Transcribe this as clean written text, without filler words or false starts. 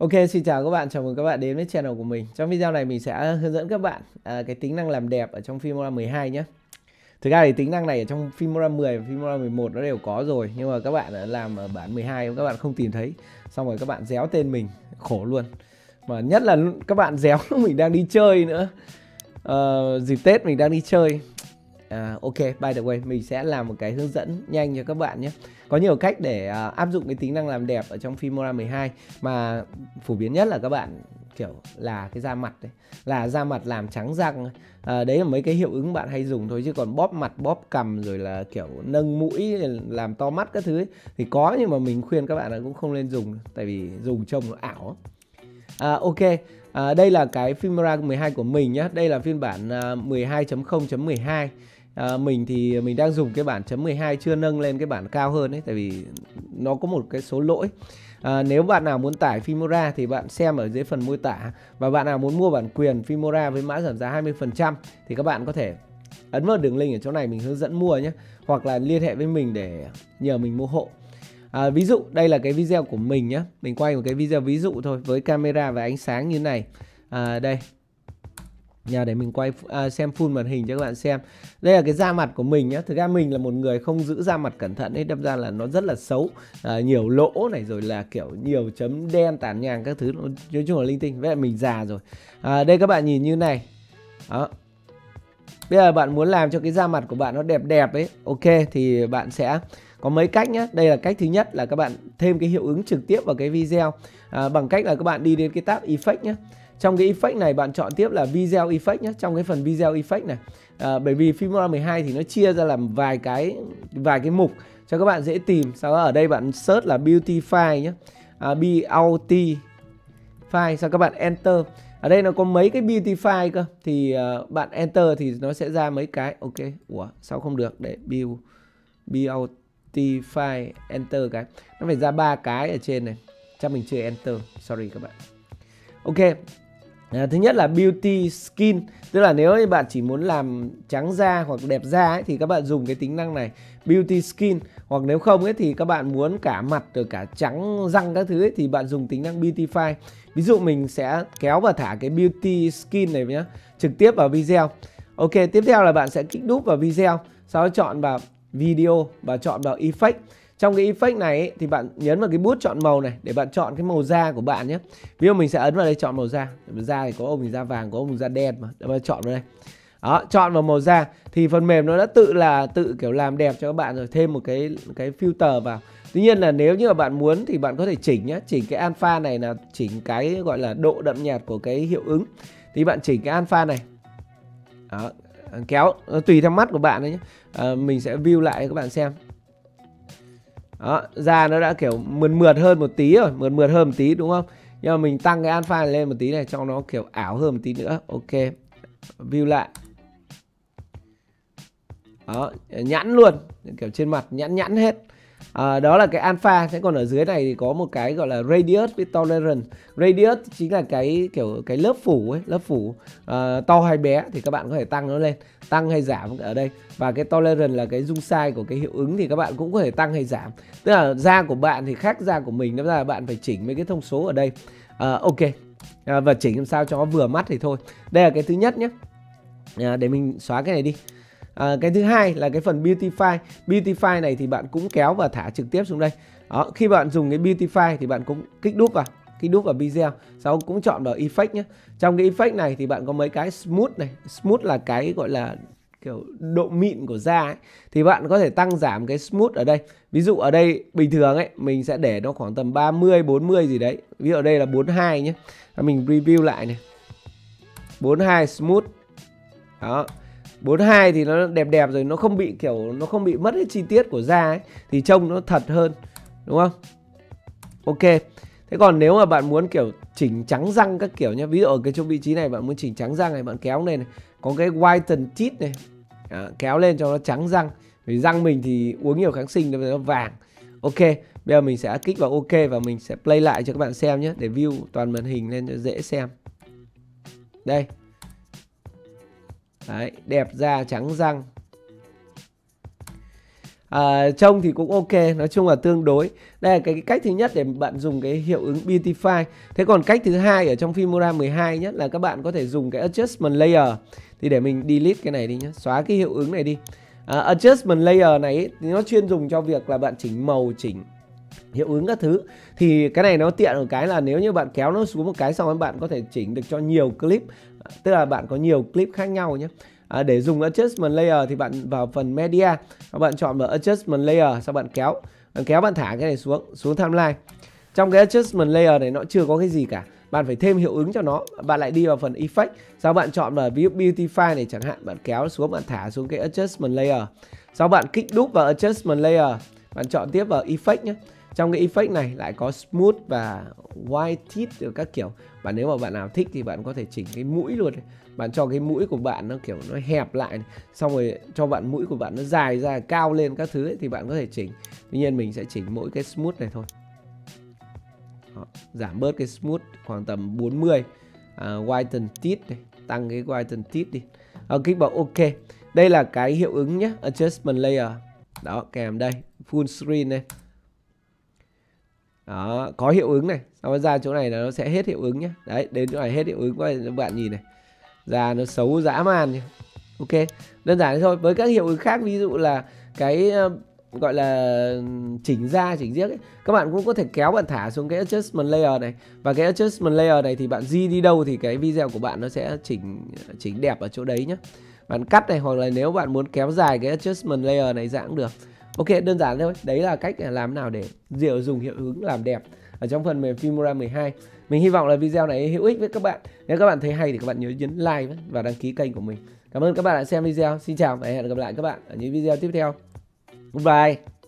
Ok, xin chào các bạn, chào mừng các bạn đến với channel của mình. Trong video này mình sẽ hướng dẫn các bạn cái tính năng làm đẹp ở trong Filmora 12 nhé. Thực ra thì tính năng này ở trong Filmora 10 và Filmora 11 nó đều có rồi, nhưng mà các bạn làm ở bản 12 các bạn không tìm thấy. Xong rồi các bạn déo tên mình, khổ luôn. Mà nhất là các bạn déo lúc mình đang đi chơi nữa. Dịp Tết mình đang đi chơi. Ok, by the way, mình sẽ làm một cái hướng dẫn nhanh cho các bạn nhé. Có nhiều cách để áp dụng cái tính năng làm đẹp ở trong Filmora 12, mà phổ biến nhất là các bạn kiểu là cái da mặt đấy, là da mặt làm trắng răng. Đấy là mấy cái hiệu ứng bạn hay dùng thôi, chứ còn bóp mặt, bóp cằm rồi là kiểu nâng mũi, làm to mắt các thứ ấy, thì có, nhưng mà mình khuyên các bạn là cũng không nên dùng, tại vì dùng trông nó ảo. Ok, đây là cái Filmora 12 của mình nhé. Đây là phiên bản 12.0.12. Mình thì mình đang dùng cái bản chấm 12, chưa nâng lên cái bản cao hơn ấy, tại vì nó có một cái số lỗi. Nếu bạn nào muốn tải Filmora thì bạn xem ở dưới phần mô tả. Và bạn nào muốn mua bản quyền Filmora với mã giảm giá 20% thì các bạn có thể ấn vào đường link ở chỗ này, mình hướng dẫn mua nhé. Hoặc là liên hệ với mình để nhờ mình mua hộ. Ví dụ đây là cái video của mình nhé. Mình quay một cái video ví dụ thôi, với camera và ánh sáng như này. Đây để mình quay xem full màn hình cho các bạn xem. Đây là cái da mặt của mình nhé. Thực ra mình là một người không giữ da mặt cẩn thận ấy, đâm ra là nó rất là xấu. Nhiều lỗ này, rồi là kiểu nhiều chấm đen tàn nhang các thứ, nói chung là linh tinh. Vậy là mình già rồi. Đây các bạn nhìn như này. Đó. Bây giờ bạn muốn làm cho cái da mặt của bạn nó đẹp đẹp ấy, ok, thì bạn sẽ có mấy cách nhé. Đây là cách thứ nhất, là các bạn thêm cái hiệu ứng trực tiếp vào cái video bằng cách là các bạn đi đến cái tab Effect nhé. Trong cái Effect này bạn chọn tiếp là Video Effect nhé. Trong cái phần Video Effect này, bởi vì Filmora 12 thì nó chia ra làm vài cái mục cho các bạn dễ tìm. Sau đó ở đây bạn search là Beautify nhé, Beautify. Sau các bạn Enter. Ở đây nó có mấy cái Beautify cơ, thì bạn Enter thì nó sẽ ra mấy cái. Ok, ủa sao không được? Để Beautify Enter cái, nó phải ra 3 cái ở trên này. Chắc mình chưa Enter, sorry các bạn. Ok, thứ nhất là Beauty Skin, tức là nếu như bạn chỉ muốn làm trắng da hoặc đẹp da ấy, thì các bạn dùng cái tính năng này, Beauty Skin. Hoặc nếu không ấy, thì các bạn muốn cả mặt rồi cả trắng răng các thứ ấy, thì bạn dùng tính năng Beautify. Ví dụ mình sẽ kéo và thả cái Beauty Skin này nhé, trực tiếp vào video. Ok, tiếp theo là bạn sẽ kích đúp vào video, sau đó chọn vào Video và chọn vào Effect. Trong cái effect này ấy, thì bạn nhấn vào cái bút chọn màu này để bạn chọn cái màu da của bạn nhé. Ví dụ mình sẽ ấn vào đây chọn màu da. Da thì có ông mình da vàng, có ông mình da đen mà. Để bạn chọn vào đây. Đó, chọn vào màu da thì phần mềm nó đã tự kiểu làm đẹp cho các bạn rồi, thêm một cái filter vào. Tuy nhiên là nếu như mà bạn muốn thì bạn có thể chỉnh nhé. Chỉnh cái alpha này là chỉnh cái gọi là độ đậm nhạt của cái hiệu ứng. Thì bạn chỉnh cái alpha này. Đó, kéo tùy theo mắt của bạn đấy nhé. Mình sẽ view lại cho các bạn xem. Đó, da nó đã kiểu mượt hơn một tí rồi, mượt hơn một tí đúng không? Nhưng mà mình tăng cái alpha này lên một tí này cho nó kiểu ảo hơn một tí nữa. Ok, view lại. Đó, nhẵn luôn, kiểu trên mặt nhẵn hết. Đó là cái alpha. Thế còn ở dưới này thì có một cái gọi là radius với tolerance. Radius chính là cái kiểu cái lớp phủ ấy, lớp phủ to hay bé thì các bạn có thể tăng nó lên, tăng hay giảm ở đây. Và cái tolerance là cái dung size của cái hiệu ứng, thì các bạn cũng có thể tăng hay giảm. Tức là da của bạn thì khác da của mình, nên là bạn phải chỉnh mấy cái thông số ở đây. Ok, và chỉnh làm sao cho nó vừa mắt thì thôi. Đây là cái thứ nhất nhé. Để mình xóa cái này đi. Cái thứ hai là cái phần Beautify. Beautify này thì bạn cũng kéo và thả trực tiếp xuống đây. Đó, khi bạn dùng cái Beautify thì bạn cũng kích đúp vào video, sau cũng chọn vào Effect nhé. Trong cái Effect này thì bạn có mấy cái Smooth này. Smooth là cái gọi là kiểu độ mịn của da ấy. Thì bạn có thể tăng giảm cái Smooth ở đây. Ví dụ ở đây bình thường ấy mình sẽ để nó khoảng tầm 30, 40 gì đấy. Ví dụ ở đây là 42 nhé. Mình review lại này, 42 Smooth. Đó, 42 thì nó đẹp đẹp rồi, nó không bị kiểu nó không bị mất cái chi tiết của da ấy, thì trông nó thật hơn, đúng không? Ok. Thế còn nếu mà bạn muốn kiểu chỉnh trắng răng các kiểu nhé, ví dụ ở cái chỗ vị trí này bạn muốn chỉnh trắng răng này, bạn kéo lên này, có cái whiten teeth này. Kéo lên cho nó trắng răng. Vì răng mình thì uống nhiều kháng sinh nên nó vàng. Ok, bây giờ mình sẽ kích vào ok và mình sẽ play lại cho các bạn xem nhé, để view toàn màn hình lên cho dễ xem. Đây. Đấy, đẹp da trắng răng. Trông thì cũng ok, nói chung là tương đối. Đây là cái cách thứ nhất để bạn dùng cái hiệu ứng Beautify. Thế còn cách thứ hai ở trong Filmora 12 nhất là các bạn có thể dùng cái Adjustment Layer. Thì để mình delete cái này đi nhé, xóa cái hiệu ứng này đi. Adjustment Layer này thì nó chuyên dùng cho việc là bạn chỉnh màu, chỉnh hiệu ứng các thứ. Thì cái này nó tiện ở cái là nếu như bạn kéo nó xuống một cái xong rồi bạn có thể chỉnh được cho nhiều clip. Tức là bạn có nhiều clip khác nhau nhé. Để dùng Adjustment Layer thì bạn vào phần Media, các bạn chọn vào Adjustment Layer, sau bạn kéo bạn thả cái này xuống timeline. Trong cái Adjustment Layer này nó chưa có cái gì cả, bạn phải thêm hiệu ứng cho nó. Bạn lại đi vào phần Effect, sau bạn chọn vào Beautify này chẳng hạn, bạn kéo xuống, bạn thả xuống cái Adjustment Layer. Sau bạn kích đúp vào Adjustment Layer, bạn chọn tiếp vào Effect nhé. Trong cái effect này lại có smooth và white teeth rồi các kiểu. Và nếu mà bạn nào thích thì bạn có thể chỉnh cái mũi luôn. Bạn cho cái mũi của bạn nó kiểu nó hẹp lại, xong rồi cho bạn mũi của bạn nó dài ra, cao lên các thứ ấy, thì bạn có thể chỉnh. Tuy nhiên mình sẽ chỉnh mỗi cái smooth này thôi. Đó, giảm bớt cái smooth khoảng tầm 40. Whiten teeth này, tăng cái whiten teeth đi. Kích vào OK. Đây là cái hiệu ứng nhé, Adjustment Layer. Đó, kèm đây, full screen này. Đó, có hiệu ứng này. Sau đó ra chỗ này là nó sẽ hết hiệu ứng nhé. Đấy, đến chỗ này hết hiệu ứng, các bạn nhìn này. Da nó xấu dã man nhé. Ok, đơn giản thế thôi. Với các hiệu ứng khác, ví dụ là cái gọi là chỉnh da, chỉnh giếc ấy, các bạn cũng có thể kéo bạn thả xuống cái Adjustment Layer này. Và cái Adjustment Layer này thì bạn di đi đâu thì cái video của bạn nó sẽ chỉnh đẹp ở chỗ đấy nhé. Bạn cắt này, hoặc là nếu bạn muốn kéo dài cái Adjustment Layer này ra cũng được. Ok, đơn giản thôi. Đấy là cách làm nào để dùng hiệu ứng làm đẹp ở trong phần mềm Filmora 12. Mình hy vọng là video này hữu ích với các bạn. Nếu các bạn thấy hay thì các bạn nhớ nhấn like và đăng ký kênh của mình. Cảm ơn các bạn đã xem video. Xin chào và hẹn gặp lại các bạn ở những video tiếp theo. Goodbye.